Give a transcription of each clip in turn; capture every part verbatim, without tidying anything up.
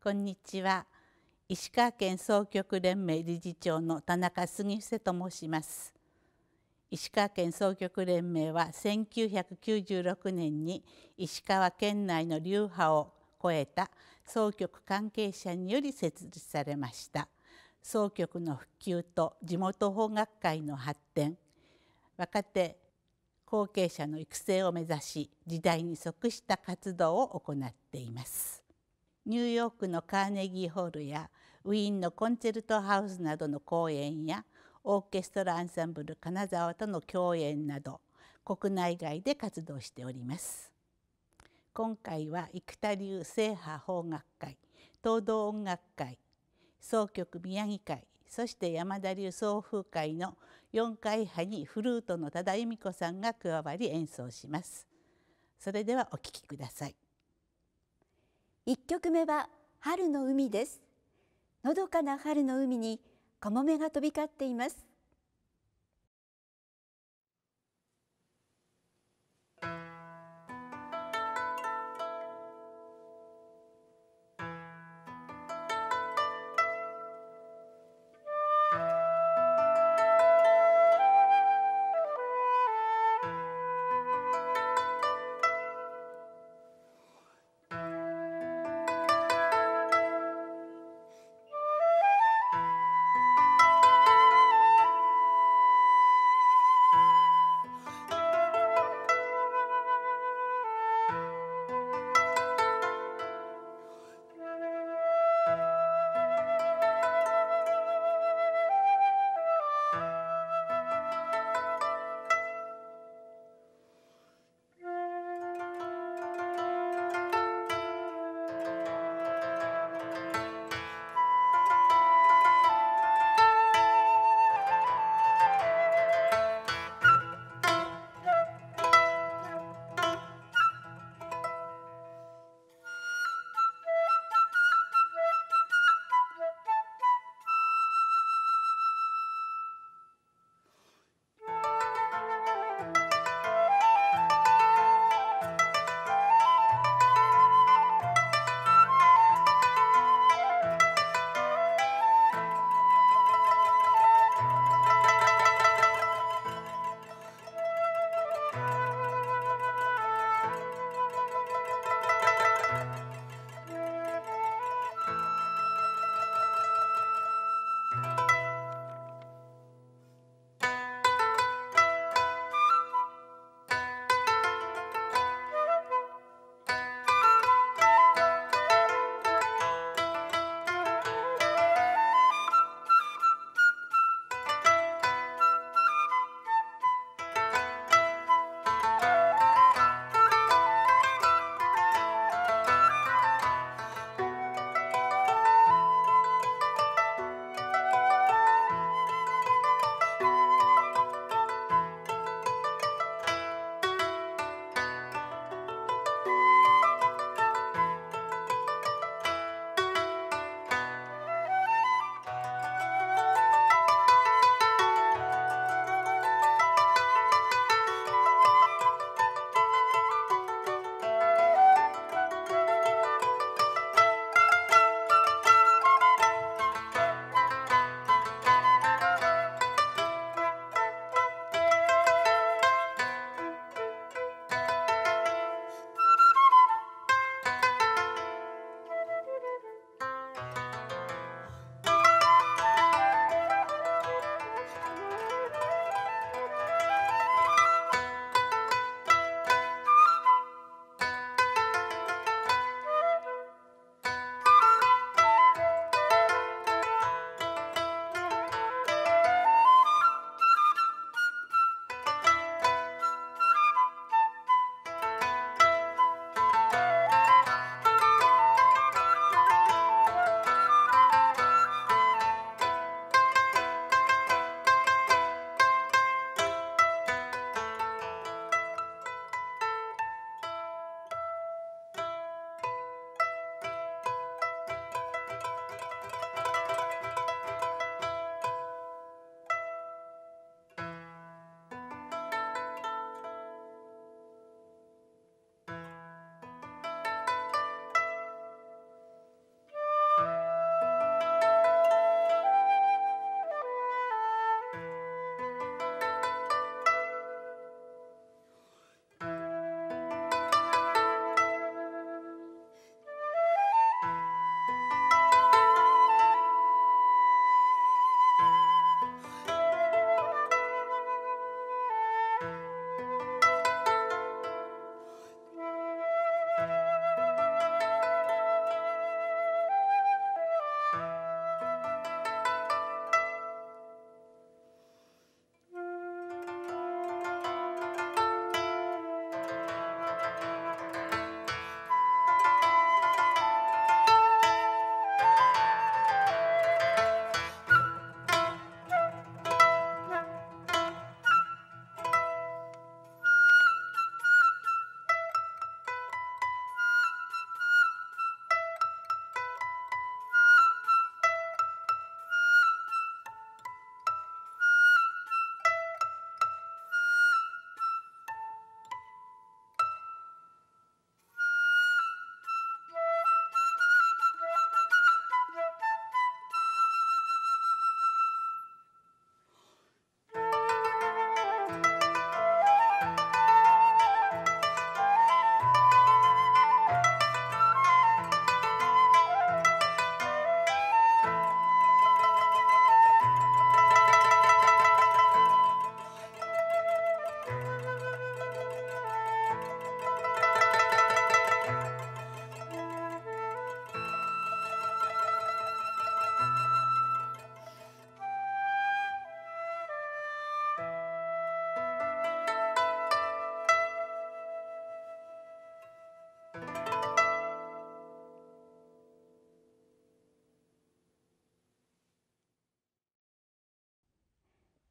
こんにちは。石川県箏曲連盟理事長の田中杉瀬と申します。石川県箏曲連盟はせんきゅうひゃくきゅうじゅうろくねんに石川県内の流派を超えた箏曲関係者により設立されました。箏曲の普及と地元邦楽会の発展、若手後継者の育成を目指し、時代に即した活動を行っています。ニューヨークのカーネギーホールやウィーンのコンチェルトハウスなどの公演やオーケストラアンサンブル金沢との共演など国内外で活動しております。今回は生田流正派邦楽会、東道音楽会、箏曲宮城会、そして山田流奏風会のよんかい派にフルートの多田由美子さんが加わり演奏します。それではお聴きください。 いっきょくめは春の海です。のどかな春の海にカモメが飛び交っています。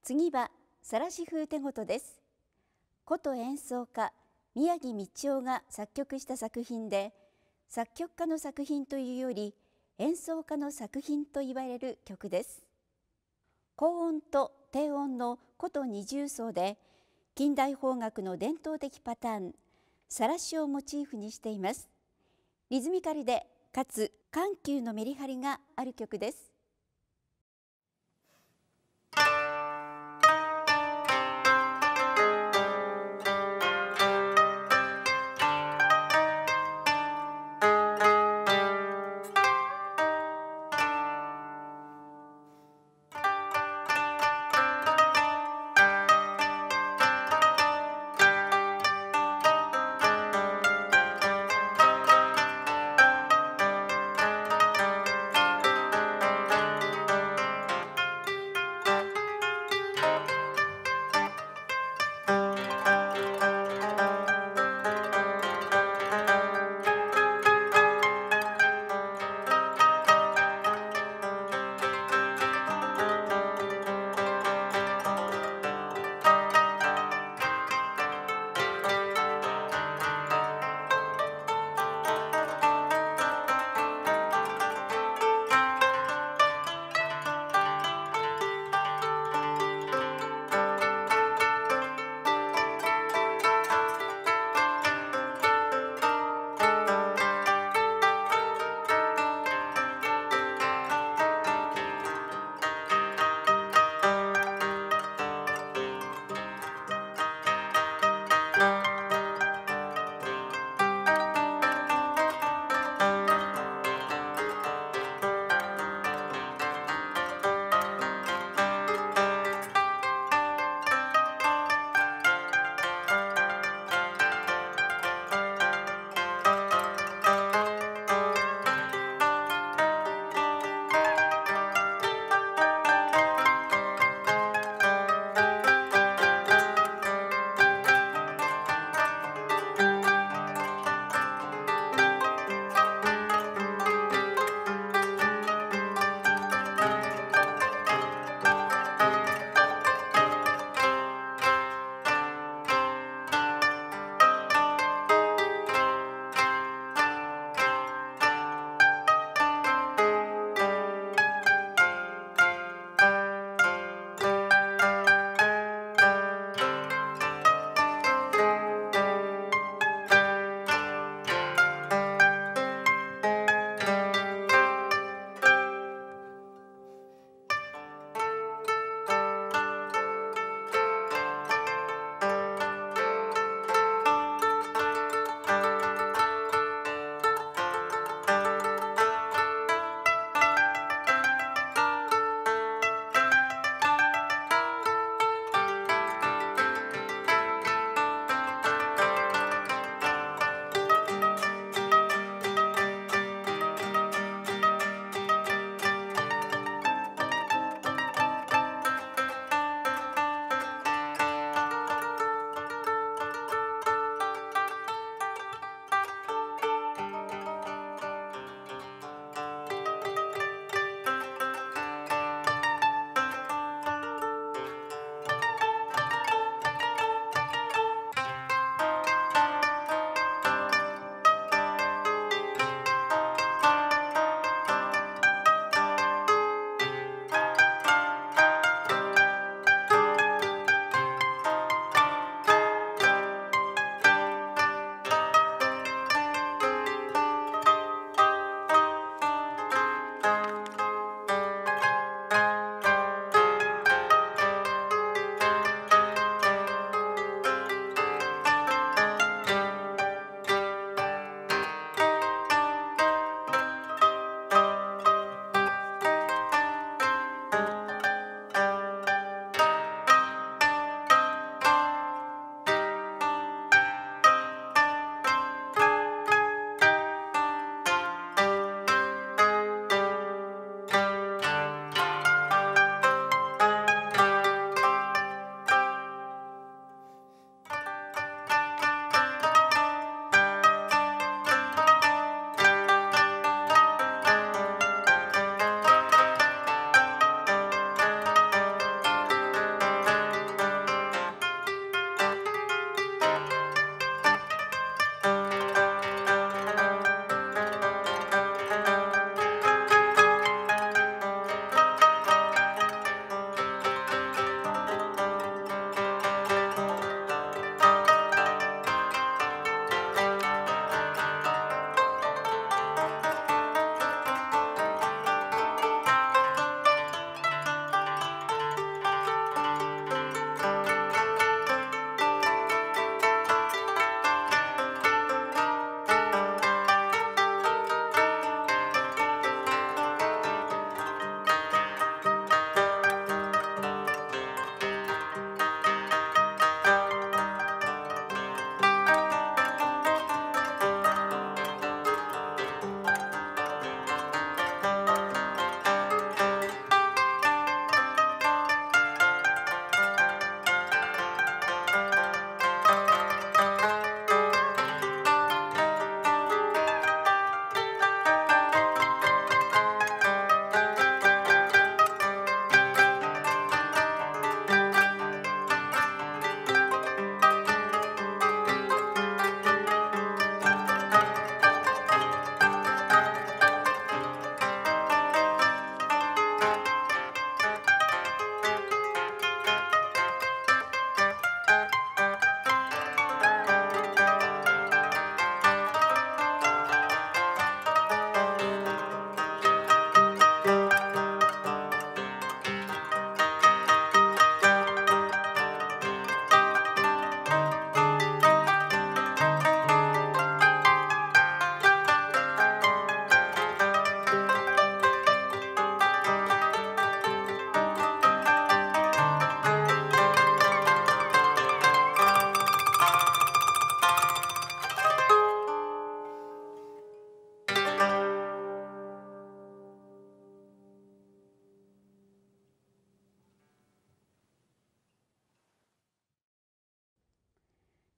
次はさらし風手琴です。琴演奏家宮城道夫が作曲した作品で、作曲家の作品というより演奏家の作品と言われる曲です。高音と低音の琴二重奏で、近代邦楽の伝統的パターンさらしをモチーフにしています。リズミカルでかつ緩急のメリハリがある曲です。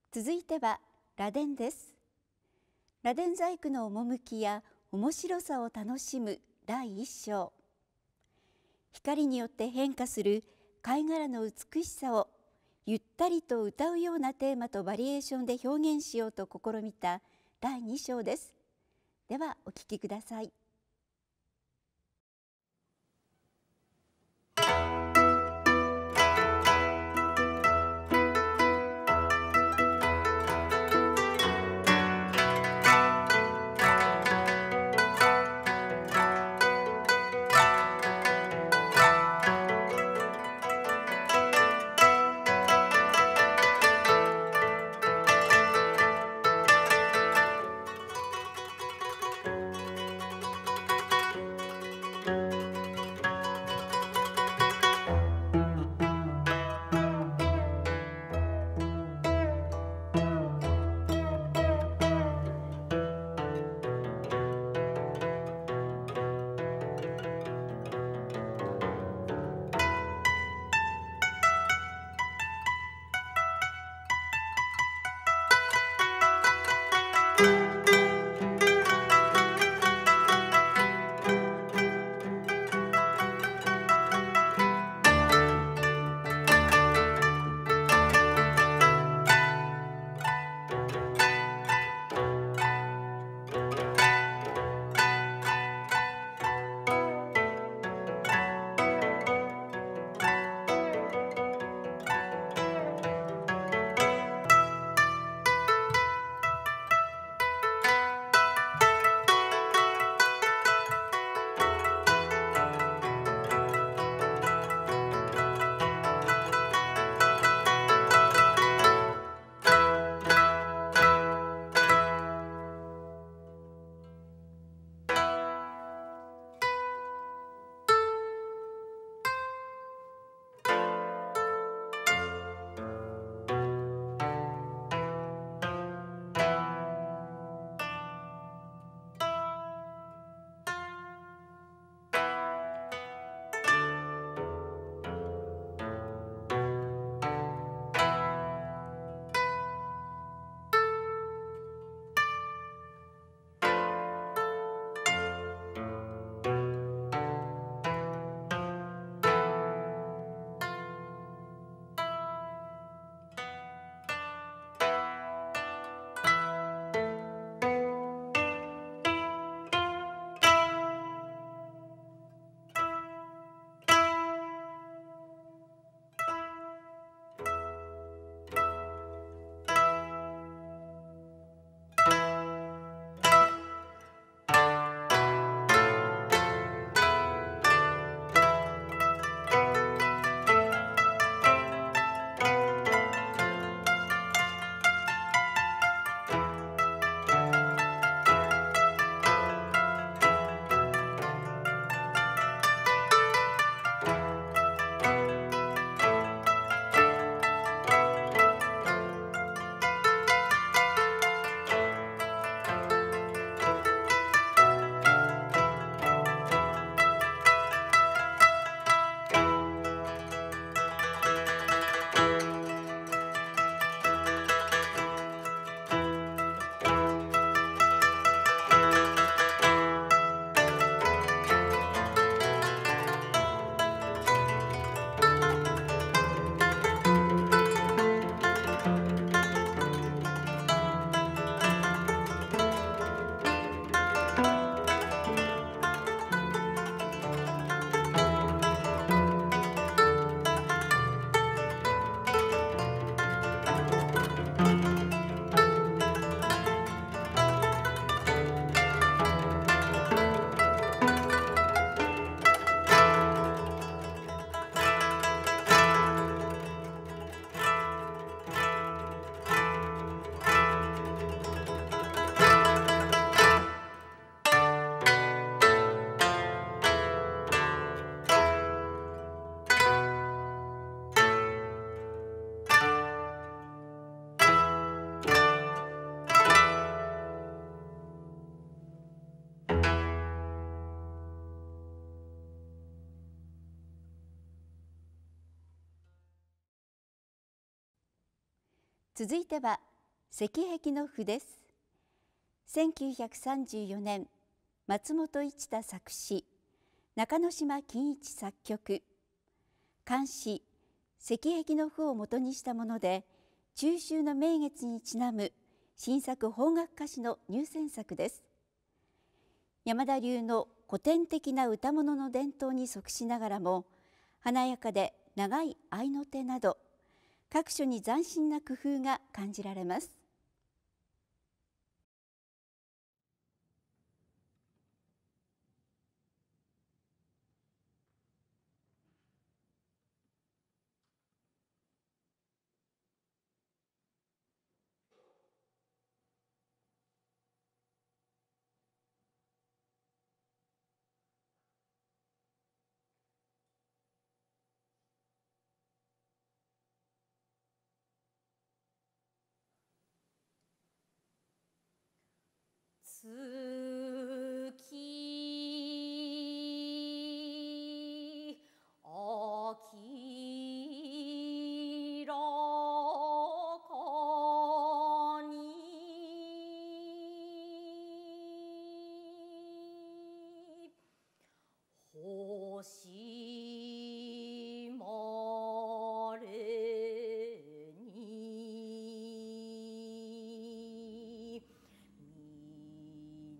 続いては螺鈿です。螺鈿細工の趣や面白さを楽しむだいいっ章。光によって変化する貝殻の美しさをゆったりと歌うようなテーマとバリエーションで表現しようと試みただいに章です。ではお聴きください。続いては石壁の譜です。せんきゅうひゃくさんじゅうよねん、松本一太作詞、中之島金一作曲。漢詩石壁の譜を元にしたもので、中秋の名月にちなむ新作邦楽歌詞の入選作です。山田流の古典的な歌物の伝統に即しながらも、華やかで長い合いの手など、各所に斬新な工夫が感じられます。 月あきらかに星まれに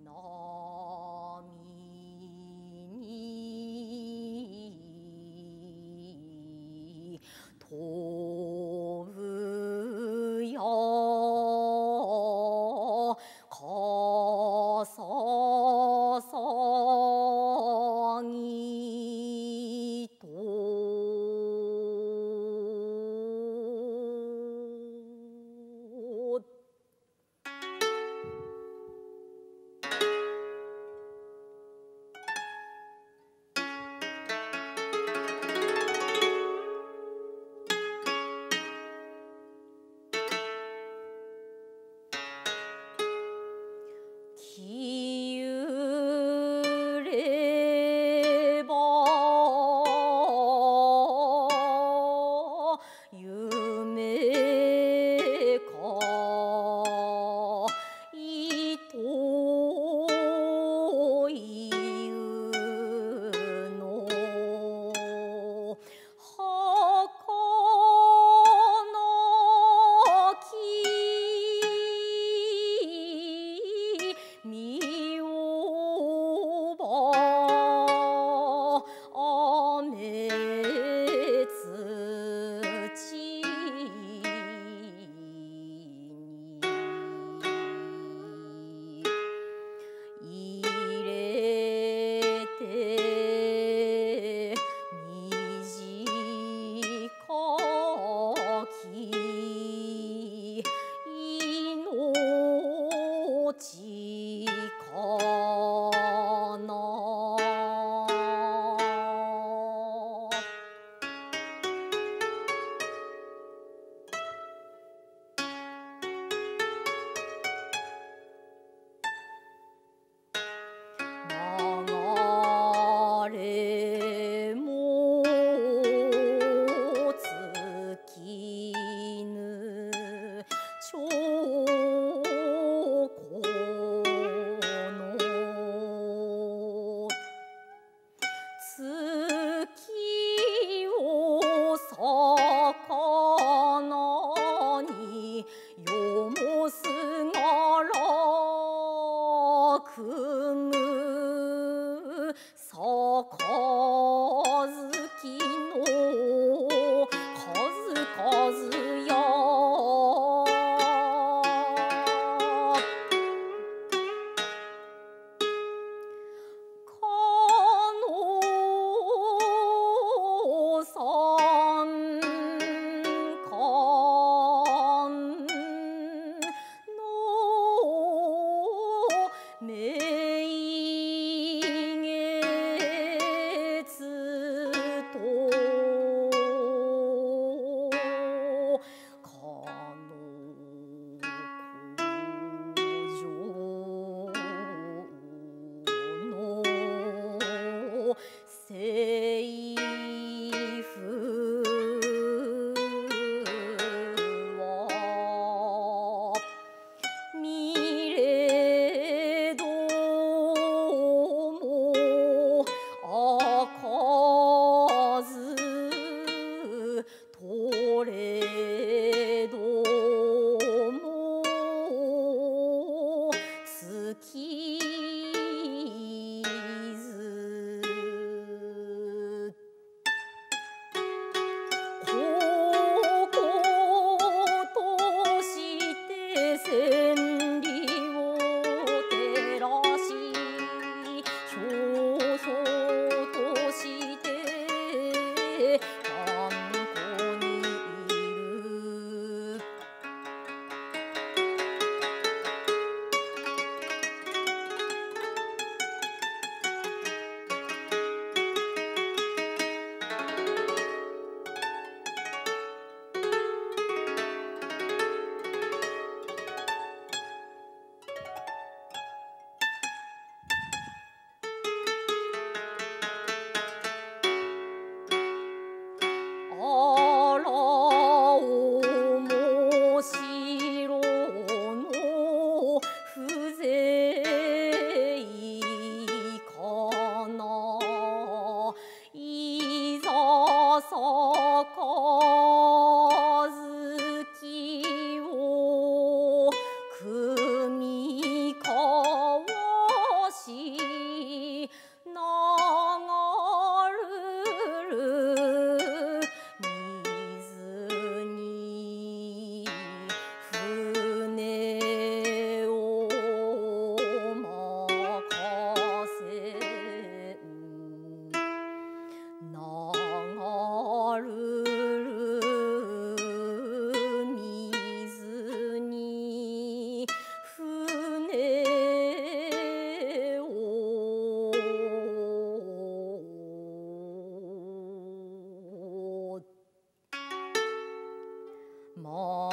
も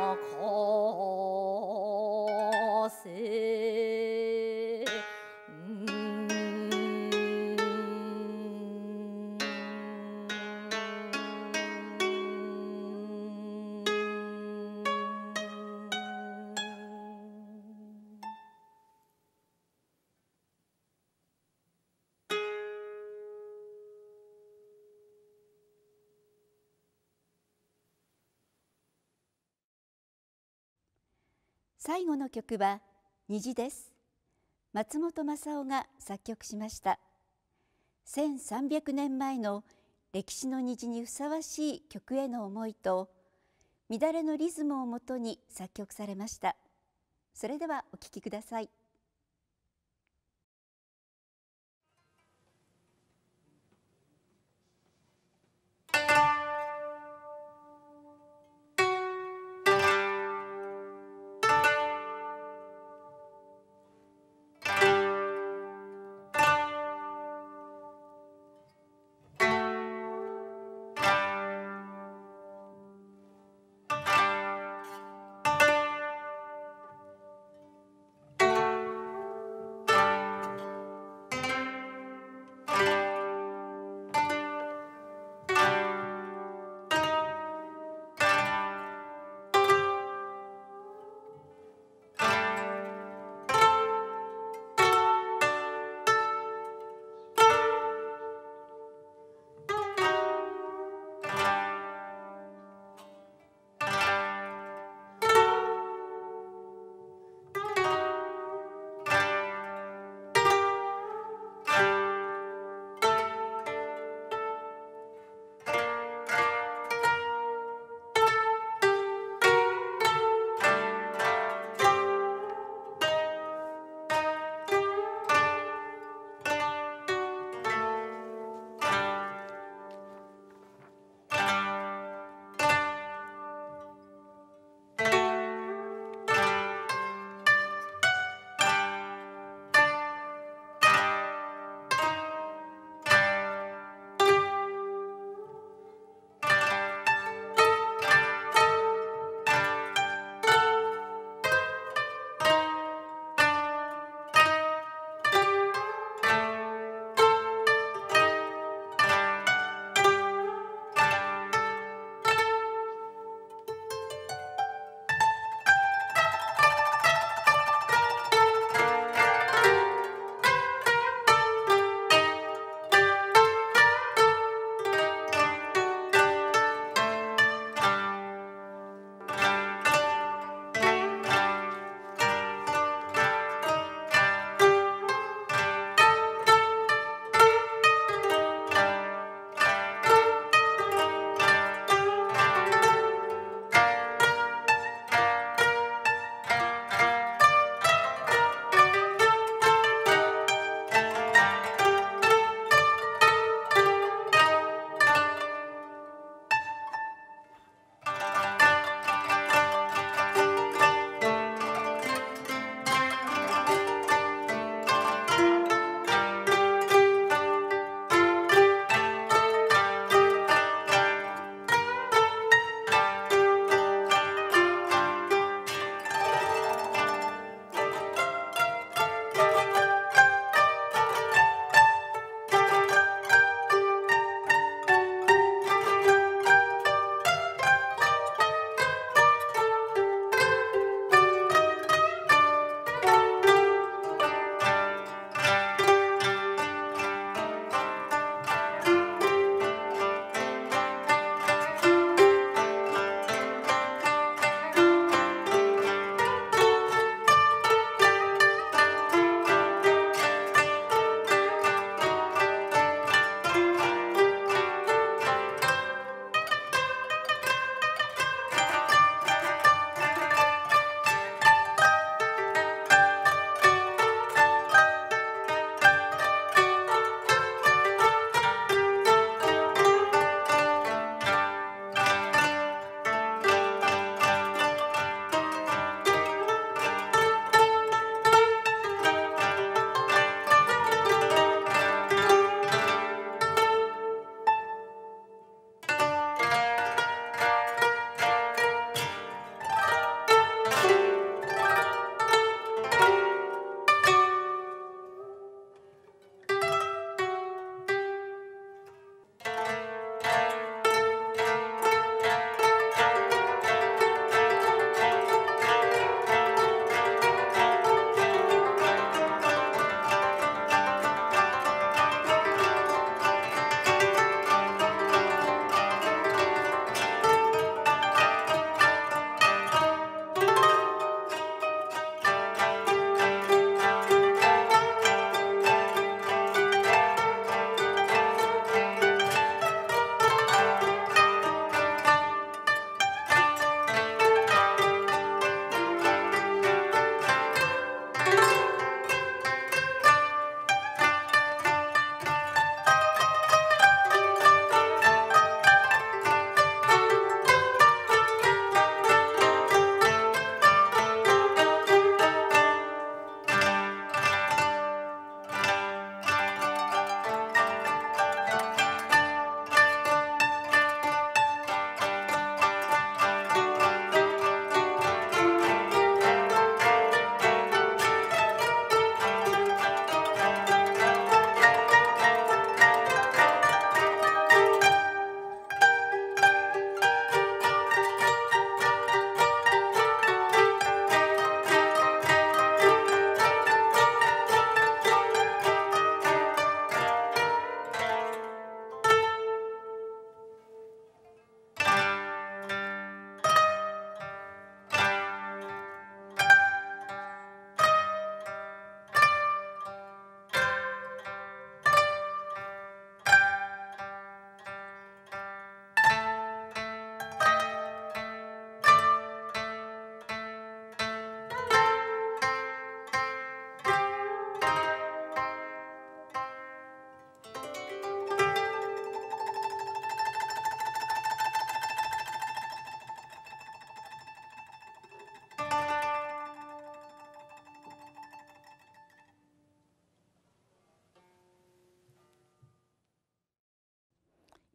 こせ最後の曲は虹です。松本正夫が作曲しました。せんさんびゃくねんまえの歴史の虹にふさわしい曲への思いと乱れのリズムをもとに作曲されました。それではお聴きください。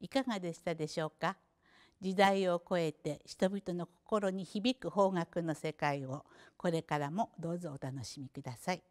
かがでしたでしょうか。時代を超えて人々の心に響く邦楽の世界をこれからもどうぞお楽しみください。